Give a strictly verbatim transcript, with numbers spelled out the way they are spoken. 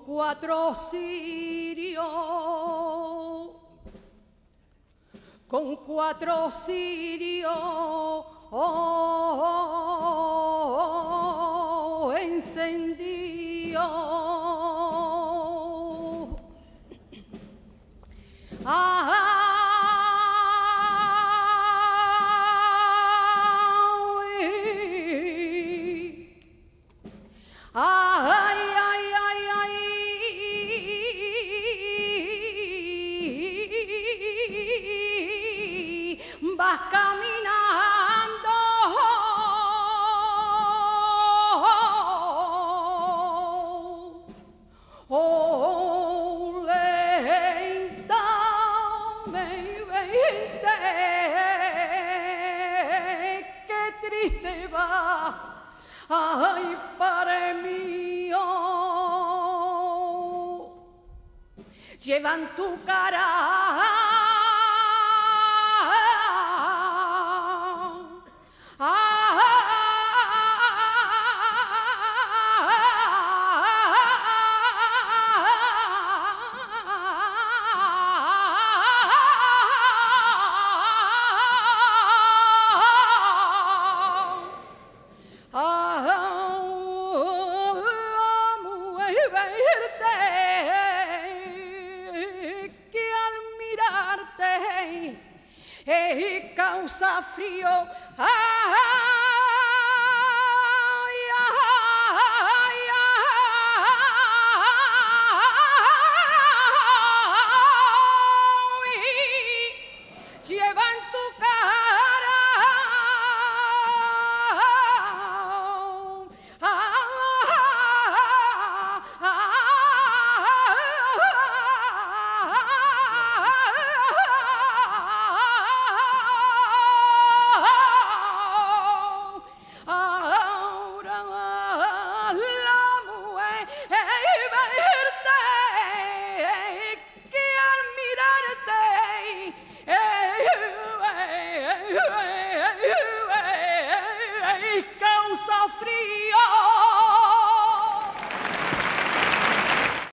cuatro cirios, con cuatro cirios oh, encendidos. Ah, ay, ay, ay, ay, vas caminando, oh, lentamente, qué triste va. Ay, Padre mío, llevan tu cara, causa frío. ¡Ay!